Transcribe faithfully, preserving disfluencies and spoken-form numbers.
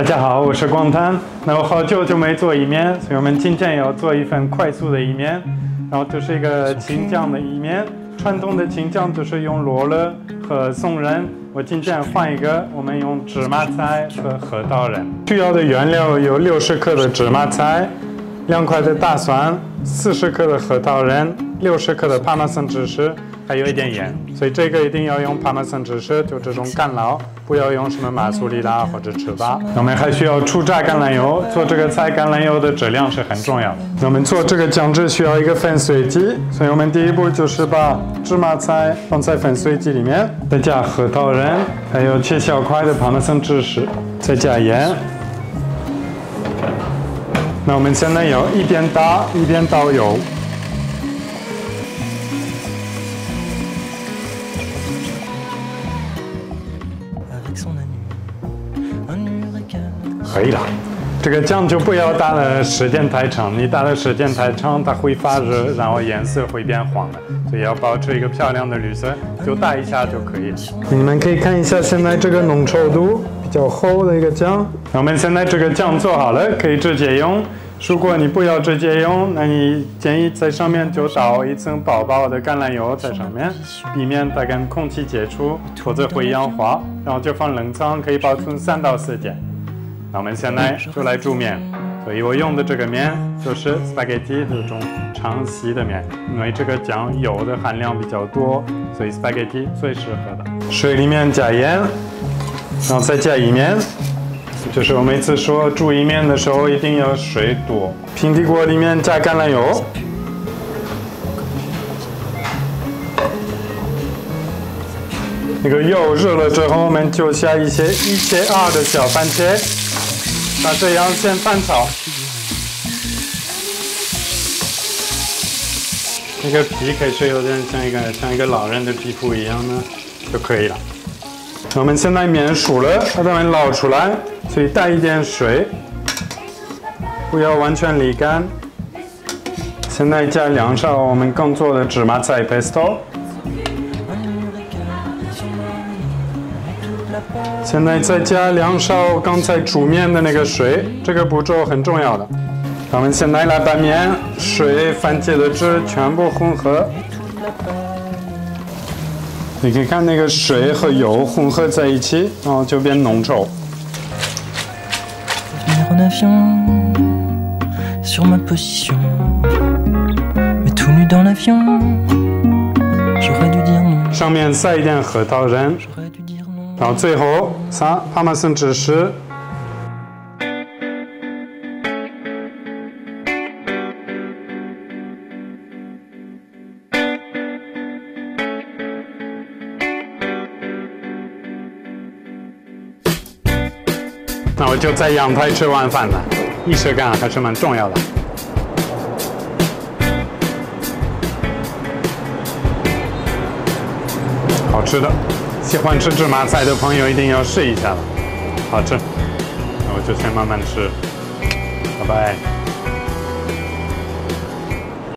家好，我是光滩。那我好久就没做意面，所以我们今天要做一份快速的意面。然后这是一个青酱的意面，传统的青酱就是用罗勒和松仁。我今天换一个，我们用芝麻菜和核桃仁。需要的原料有六十克的芝麻菜，两块的大蒜，四十克的核桃仁，六十克的帕玛森芝士。 还有一点盐，所以这个一定要用帕玛森芝士，就这种干酪，不要用什么马苏里拉或者糍粑。我们还需要初榨橄榄油，做这个菜橄榄油的质量是很重要的。我们做这个酱汁需要一个粉碎机，所以我们第一步就是把芝麻菜放在粉碎机里面，再加核桃仁，还有切小块的帕玛森芝士，再加盐。那我们现在要一边打一边倒油。 可以了，这个酱就不要打的时间太长，你打的时间太长，它会发热，然后颜色会变黄的，所以要保持一个漂亮的绿色，就打一下就可以了。你们可以看一下现在这个浓稠度比较厚的一个酱，我们现在这个酱做好了，可以直接用。如果你不要直接用，那你建议在上面就倒一层薄薄的橄榄油在上面，避免它跟空气接触，否则会氧化。然后就放冷藏，可以保存三到四天。 那我们现在就来煮面，所以我用的这个面就是 spaghetti 这种长细的面，因为这个酱油的含量比较多，所以 spaghetti 最适合的。水里面加盐，然后再加意面，就是我每次说煮意面的时候一定要水多。平底锅里面加橄榄油，那个油热了之后，我们就下一些一切二的小番茄。 那这样先翻炒，那个皮可以是有点像一个像一个老人的皮肤一样的就可以了。我们现在面熟了，把它们捞出来，所以带一点水，不要完全沥干。现在加两勺我们刚做的芝麻菜 pesto。 现在再加两勺刚才煮面的那个水，这个步骤很重要的。我们现在来把面、水、番茄的汁全部混合。你可以看那个水和油混合在一起，然后就变浓稠。上面撒一点核桃仁。 然后最后撒帕玛森芝士，那我就在阳台吃晚饭了，仪式感还是蛮重要的。好吃的。 喜欢吃芝麻菜的朋友一定要试一下了，好吃。那我就先慢慢吃，拜拜。